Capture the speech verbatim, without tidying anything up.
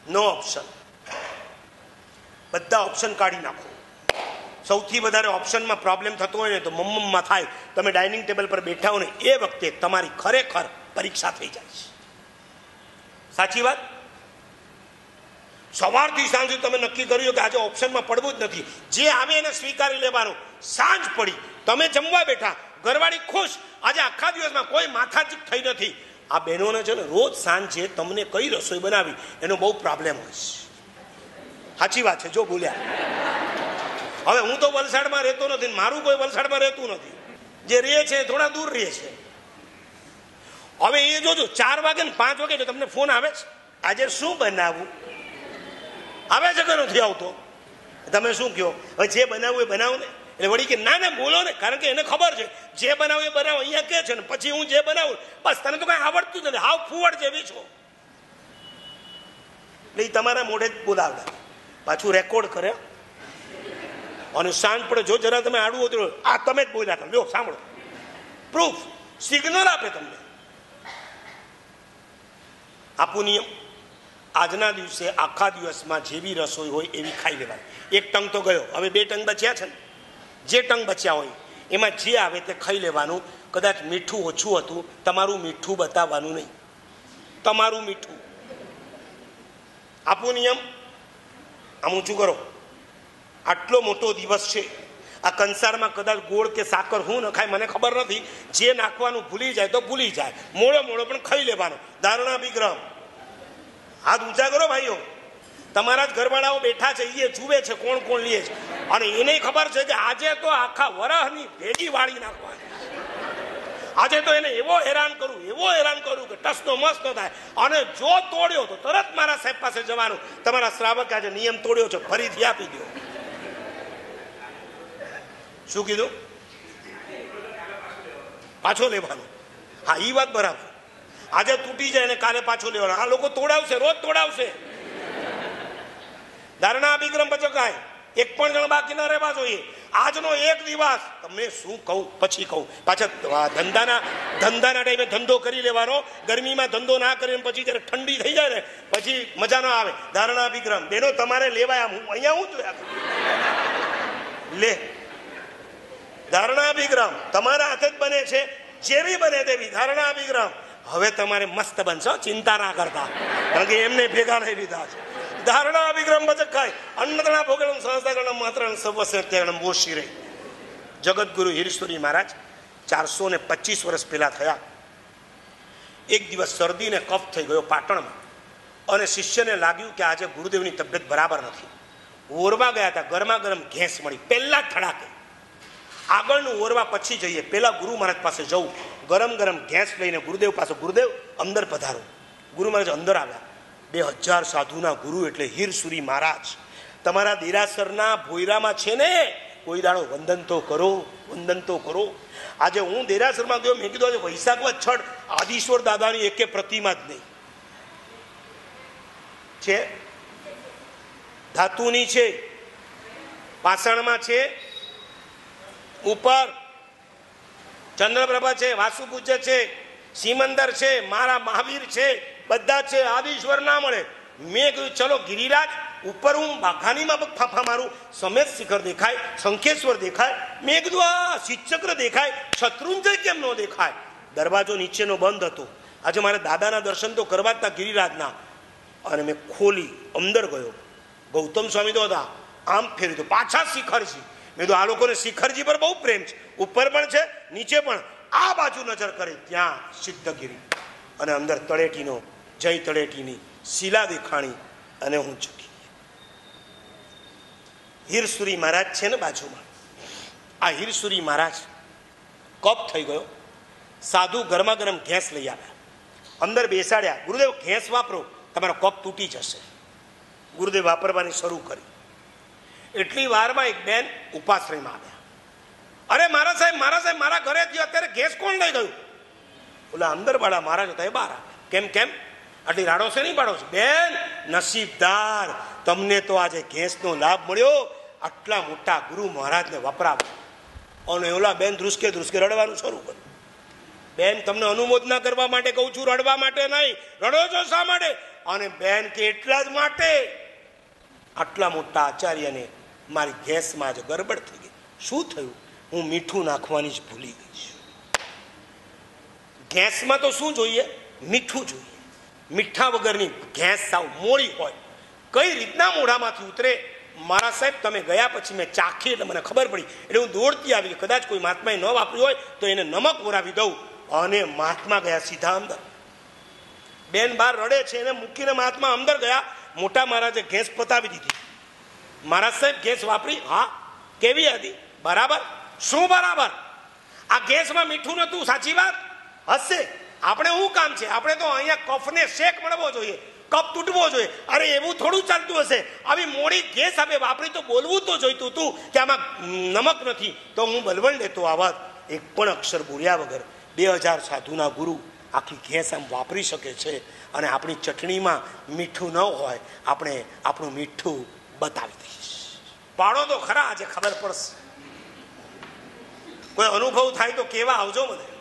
નો option. બધા option કાઢી નાખો. સૌથી વધારે ઓપ્શનમાં પ્રોબ્લેમ થતો હોય ને તો મમ્મમાં થાય. તમે ડાઇનિંગ ટેબલ પર બેઠા હો ને એ વખતે તમારી ખરેખર પરીક્ષા થઈ જાય છે. સાચી વાત. સવારથી સાંજ તમે નક્કી કર્યું કે આજે ઓપ્શનમાં પડવું જ નથી, જે આવે એને સ્વીકારી લેવાનું. સાંજ પડી, તમે જમવા બેઠા, ઘરવાળી ખુશ, આજે આખા દિવસમાં કોઈ માથાચીક થઈ નથી. આ બહેનોને છે ને રોજ સાંજે તમને કઈ રસોઈ બનાવી એનો બહુ પ્રોબ્લેમ હોય છે. સાચી વાત છે. જો બોલ્યા. હવે હું તો વલસાડમાં રહેતો નથી, મારું કોઈ વલસાડમાં રહેતું નથી. જે રહે છે થોડા દૂર રહે છે. હવે એ જોજો, ચાર વાગે ને પાંચ વાગે તમને ફોન આવે છે, આજે શું બનાવવું? આવે છે કે નથી આવતો? તમે શું કહો? હવે જે બનાવવું એ બનાવું ને. એટલે વળી કે ના ના બોલો ને, કારણ કે એને ખબર છે જે બનાવું એ બનાવો. અહીંયા કે છે ને પછી હું જે બનાવું, બસ તને તો કઈ આવડતું જ નથી, હાવ ફુવડ જેવી છો. એટલે એ તમારા મોઢે જ બોલાવડા, પાછું રેકોર્ડ કરે. અને સાંજ પડે જો જરા તમે આડું હતું, આ તમે જ બોલ્યા તમે, જો સાંભળો, પ્રૂફ, સિગ્નલ આપે તમને. આપું નિયમ, આજના દિવસે આખા દિવસમાં જેવી રસોઈ હોય એવી ખાઈ લેવાની. એક ટંગ તો ગયો, હવે બે ટંગ બચ્યા છે ને. જે ટંગ બચ્યા હોય એમાં જે આવે તે ખાઈ લેવાનું. કદાચ મીઠું ઓછું હતું, તમારું મીઠું બતાવવાનું નહીં, તમારું મીઠું. આપું નિયમ, આમ ઊંચું કરો. આટલો મોટો દિવસ છે, આ કંસારમાં કદાચ ગોળ કે સાકર હું નખાય મને ખબર નથી, જે નાખવાનું ભૂલી જાય તો ભૂલી જાય, મોળો મોળો પણ ખાઈ લેવાનો. ધારણા વિગ્રહ. હાથ ઊંચા કરો ભાઈઓ. તમારા જ ઘરવાળાઓ બેઠા છે, એ જુએ છે કોણ કોણ લે છે, અને એને ખબર છે કે આજે તો આખા વરહની ભેગી વાળી નાખવાની. આજે તો એને એવો હેરાન કરું, એવો હેરાન કરું કે ટસનો મસ ન થાય. અને જો તોડ્યો તો તરત મારા સાહેબ પાસે જવાનું, તમારા શ્રાવક આજે નિયમ તોડ્યો છે, ફરીથી આપી દો. શું કીધું? પાછો લેવાનો. હા, એ વાત બરાબર. આજે તૂટી જાય ને કાલે પાછો લેવાનો. આ લોકો તોડાવશે, રોજ તોડાવશે. ધારણા અભિક્રમ પચકાય, એક પણ જણ બાકી ના રહેવા જોઈએ. આજનો એક દિવસ તમને શું કહું, પછી કહું. પાછા ધંધાના ધંધાના ટાઈમે ધંધો કરી લેવાનો, ગરમીમાં ધંધો ના કરીને પછી જયારે ઠંડી થઈ જાય ને પછી મજા ના આવે. ધારણા અભિક્રમ બેનો તમારે લેવાય. હું અહીંયા હું જોયા લે. ધારણા અભિક્રમ તમારા હાથે જ બને છે, જેવી બને તેવી ધારણા અભિક્રમ. હવે તમારે મસ્ત બનશો, ચિંતા ના કરતા, કારણ કે એમને ભેગા નહીં લીધા છે. ધારણા અભિક્રમ બચકાય અન્નતણા ભોગણમ સંસ્થાગણમ માત્ર સર્વસ્યમ બોશી રહી. જગતગુરુ હિરસુરી મહારાજ ચારસો ને પચીસ વર્ષ પહેલા થયા. એક દિવસ શરદી ને કફ થઈ ગયો પાટણમાં, અને શિષ્યને લાગ્યું કે આજે ગુરુદેવની તબિયત બરાબર નથી. ઓરવા ગયા હતા, ગરમા ગરમ ઘેંસ મળી, પહેલા ધડાકે. આગળનું ઓરવા પછી જઈએ, પેલા ગુરુ મહારાજ પાસે જવું. ગરમ ગરમ ઘેંસ લઈને ગુરુદેવ પાસે, ગુરુદેવ અંદર પધારો. ગુરુ મહારાજ અંદર આવ્યા. બે હજાર સાધુના ગુરુ એટલે હિરસુરી મહારાજ. તમારા દેરાસરના ભોયરામાં છે ને, કોઈ દાડો વંદન તો કરો, વંદન તો કરો. આજે હું દેરાસરમાં ગયો, મેં કીધું આજે વૈશાખમાં છઠ, આદિશ્વર દાદાની એકે પ્રતિમા જ નહીં છે. ધાતુની છે, પાષાણમાં છે, ઉપર ચંદ્રપ્રભા છે, વાસુ પૂજ્ય છે, સિમંદર છે, મારા મહાવીર છે, બધા છે. આદિશ્વર ના મળે. મેં કહ્યું ચલો ગિરિરાજ ઉપર હું બાઘાનીમાં ફાફા મારું, સમેત શિખર દેખાય, શંખેશ્વર દેખાય. મેં કીધું આ શિવચક્ર દેખાય, શત્રુંજય કેમ ન દેખાય? દરવાજો નીચેનો બંધ હતો. આજે મારે દાદાના દર્શન તો કરવા જ હતા ગિરિરાજના. અને મેં ખોલી અંદર ગયો. ગૌતમ સ્વામી તો હતા, આમ ફેર્યું તો પાછા શિખરજી. મેં તો આ લોકોને શિખરજી પર બહુ પ્રેમ છે, ઉપર પણ છે નીચે પણ. આ બાજુ નજર કરે ત્યાં સિદ્ધગીરી, અને અંદર તળેટીનો જય તળેટીની શિલા દેખાણી, અને હું ચૂકી. હિરસુરી મહારાજ છે ને બાજુમાં. આ હિરસુરી મહારાજ કપ થઈ ગયો. સાધુ ગરમા ગરમ ઘેંસ લઈ આવ્યા, અંદર બેસાડ્યા. ગુરુદેવ ઘેંસ વાપરો, તમારો કપ તૂટી જશે. ગુરુદેવ વાપરવાની શરૂ કરી. એટલી વારમાં એક બેન ઉપાશ્રયમાં આવ્યા. અરે મારા સાહેબ, મારા સાહેબ, મારા ઘરે થયો, અત્યારે ગેસ કોણ લઈ ગયું? ઓલા અંદર વાળા મહારાજ હતા એ બહાર. કેમ કેમ આટલી રાડો છે નહીં પાડો છો? બેન નસીબદાર, તમને તો આજે ગેસનો લાભ મળ્યો. આટલા મોટા ગુરુ મહારાજને વપરાવો. અને ઓલા બેન ધ્રુસકે ધ્રુસકે રડવાનું શરૂ કર્યું. બેન તમને અનુમોદના કરવા માટે કહું છું, રડવા માટે નહીં. રડો છો શા માટે? અને બેન કે એટલા જ માટે આટલા મોટા આચાર્યને મારી ગેસમાં જ ગરબડ થઈ ગઈ. શું થયું? હું મીઠું નાખવાની જ ભૂલી ગઈ છું. ગેસમાં તો શું જોઈએ? મીઠું જોઈએ. મીઠા વગરની ગેસ સાવ મોળી હોય, કઈ રીતના મોઢામાંથી ઉતરે? મારા સાહેબ તમે ગયા પછી મેં ચાખી એટલે મને ખબર પડી, એટલે હું દોડતી આવી. કદાચ કોઈ મહાત્માએ ન વાપર્યું હોય તો એને નમક ઓરાવી દઉં. અને મહાત્મા ગયા સીધા અંદર. બેન બાર રડે છે, એને મૂકીને મહાત્મા અંદર ગયા. મોટા મહારાજે ગેસ પતાવી દીધી. મહારાજ સાહેબ ગેસ વાપરી? હા. કેવી હતી? બરાબર. શું બરાબર? આ ગેસમાં મીઠું નતું. સાચી વાત હશે. આપણે શું કામ છે? આપણે તો અહીંયા કફને શેક મળવો જોઈએ, કપ તૂટવો જોઈએ. અરે એવું થોડું ચાલતું હશે? આવી મોડી ગેસ આપણે વાપરી તો બોલવું તો જોઈતું હતું કે આમાં નમક નથી, તો હું બલવણ લેતો આ વાત. એક પણ અક્ષર બોલ્યા વગર બે હજાર સાધુના ગુરુ આખી ગેસ આમ વાપરી શકે છે. અને આપણી ચટણીમાં મીઠું ન હોય, આપણે આપણું મીઠું બતાવી દઈશ. પાડો તો ખરા, આજે ખબર પડશે. કોઈ અનુભવ થાય તો કેવા આવજો મને.